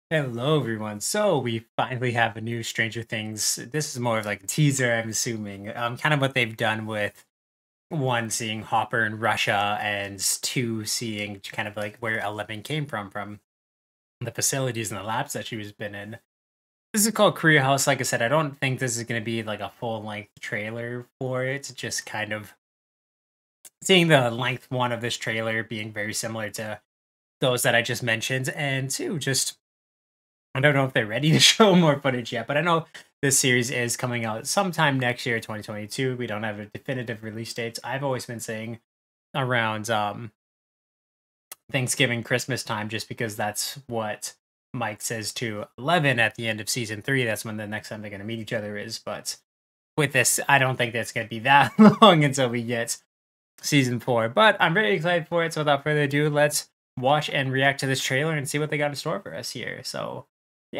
Hello, everyone. So we finally have a new Stranger Things. This is more of like a teaser, I'm assuming. Kind of what they've done with one, seeing Hopper in Russia, and two, seeing kind of like where Eleven came from the facilities and the labs that she was been in. This is called Creel House. Like I said, I don't think this is going to be like a full length trailer for it. Just kind of seeing the length one of this trailer being very similar to those that I just mentioned, and two, just I don't know if they're ready to show more footage yet, but I know this series is coming out sometime next year, 2022. We don't have a definitive release date. I've always been saying around Thanksgiving, Christmas time, just because that's what Mike says to Eleven at the end of season 3. That's when the next time they're going to meet each other is. But with this, I don't think that's going to be that long until we get season 4. But I'm very excited for it. So without further ado, let's watch and react to this trailer and see what they got in store for us here. So yeah.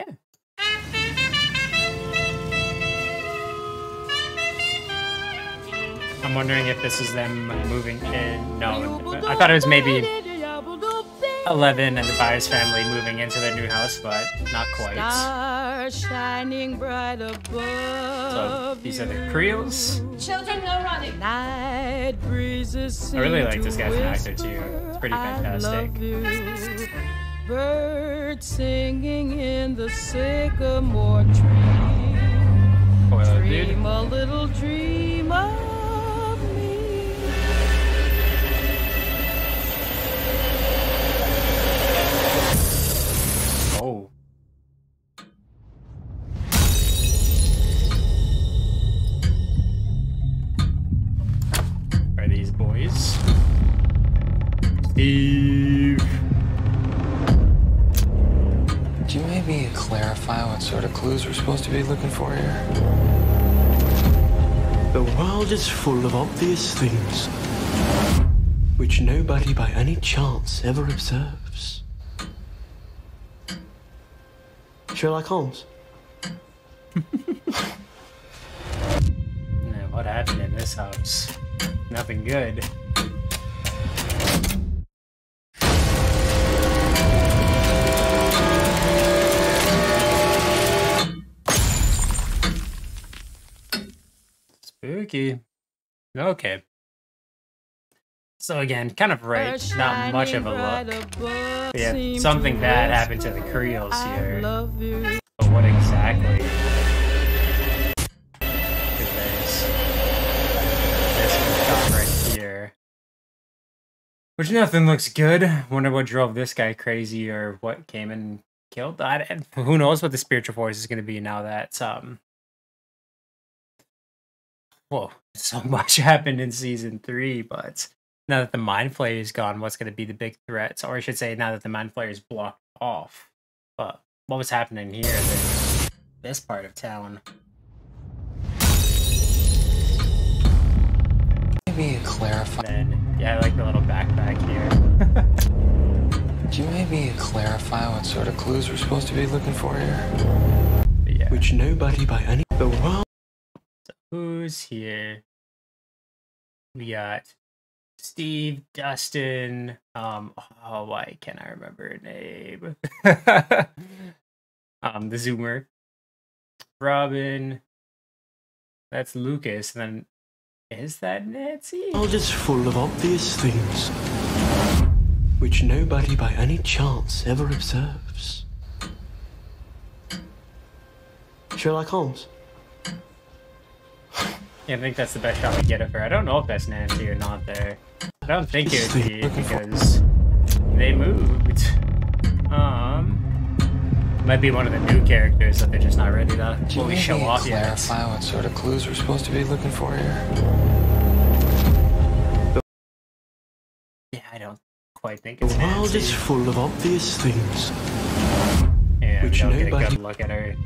I'm wondering if this is them moving in. No, I thought it was maybe 11 and the Byers family moving into their new house, but not quite. Stars shining bright So above these are the Creels. Children, no running. Night breezes I really like this guy as an actor too. It's pretty fantastic. Birds singing in the sycamore tree. Spoiler, dude. Dream a little dream of me. Oh. Are these boys? Steve. Could you maybe clarify what sort of clues we're supposed to be looking for here? The world is full of obvious things which nobody by any chance ever observes. Sherlock Holmes. What happened in this house? Nothing good. Spooky. Okay. So again, kind of right, not much of a look. But yeah, something bad happened to the Creels here. But what exactly is this one right here? Which nothing looks good. Wonder what drove this guy crazy or what came and killed that. And who knows what the spiritual force is going to be now that whoa, so much happened in season 3, but now that the Mind Flayer is gone, what's going to be the big threats? Or I should say, now that the Mind Flayer is blocked off. But what was happening here in this part of town? Maybe clarify. Then, yeah, I like the little backpack here. Could you maybe clarify what sort of clues we're supposed to be looking for here? Yeah. Which nobody by any... The world... So who's here? We got Steve, Dustin, oh, why can't I remember her name? The Zoomer, Robin, that's Lucas, and then is that Nancy? The world is full of obvious things which nobody by any chance ever observes. Sherlock Holmes. Yeah, I think that's the best shot we get of her. I don't know if that's Nancy or not there. I don't think it would be because they moved. Might be one of the new characters that they're just not ready to fully show off yet. Clarify what sort of clues we're supposed to be looking for here. Yeah, I don't quite think it's The world Nancy. is full of obvious things. Yeah, we which don't get a nobody- good look at her.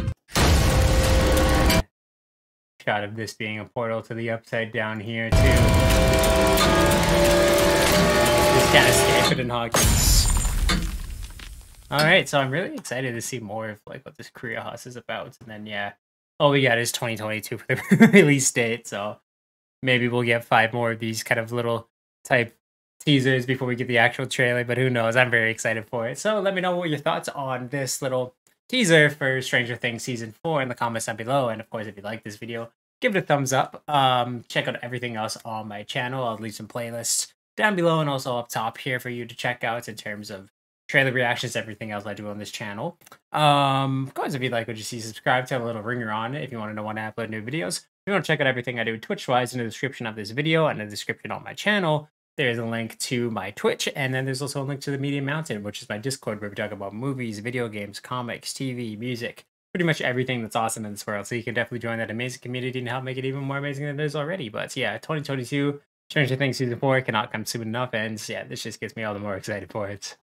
Shot of this being a portal to the upside down here too. Just can't escape it in Hawkins. Alright, so I'm really excited to see more of like what this Creel House is about. And then yeah, all we got is 2022 for the release date, so maybe we'll get 5 more of these kind of little type teasers before we get the actual trailer, but who knows? I'm very excited for it. So let me know what your thoughts on this little teaser for Stranger Things season 4 in the comments down below. And of course, if you like this video, give it a thumbs up. Check out everything else on my channel. I'll leave some playlists down below and also up top here for you to check out in terms of trailer reactions, everything else I do on this channel. Of course, if you like what you see, subscribe to have a little ringer on it if you want to know when I upload new videos. If you want to check out everything I do Twitch-wise in the description of this video and in the description on my channel, there's a link to my Twitch, and then there's also a link to the Media Mountain, which is my Discord where we talk about movies, video games, comics, TV, music, pretty much everything that's awesome in this world. So you can definitely join that amazing community and help make it even more amazing than it is already. But yeah, 2022, Stranger Things Season 4 cannot come soon enough, and yeah, this just gets me all the more excited for it.